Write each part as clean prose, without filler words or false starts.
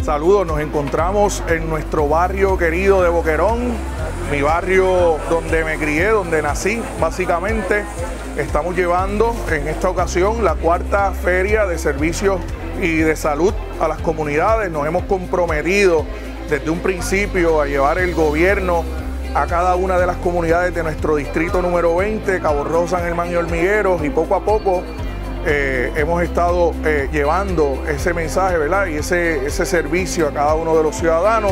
Saludos, nos encontramos en nuestro barrio querido de Boquerón, mi barrio donde me crié, donde nací básicamente. Estamos llevando en esta ocasión la cuarta feria de servicios y de salud a las comunidades. Nos hemos comprometido desde un principio a llevar el gobierno a cada una de las comunidades de nuestro distrito número 20, Cabo Rojo, San Germán y Hormigueros, y poco a poco hemos estado llevando ese mensaje, ¿verdad? Y ese servicio a cada uno de los ciudadanos.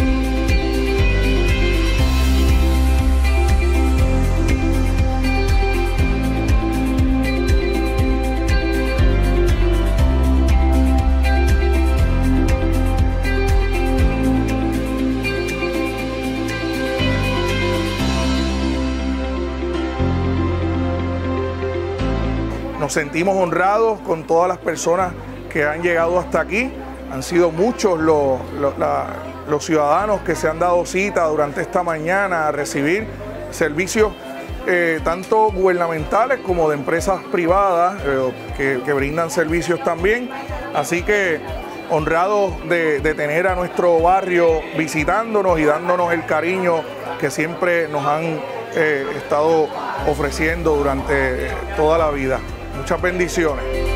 Nos sentimos honrados con todas las personas que han llegado hasta aquí. Han sido muchos los ciudadanos que se han dado cita durante esta mañana a recibir servicios tanto gubernamentales como de empresas privadas que brindan servicios también. Así que honrados de tener a nuestro barrio visitándonos y dándonos el cariño que siempre nos han estado ofreciendo durante toda la vida. Muchas bendiciones.